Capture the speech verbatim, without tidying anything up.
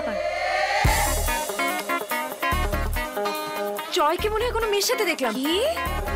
ব্যাপার? জয়কে মনে হয় কোনো মেয়ের সাথে দেখলাম। কি?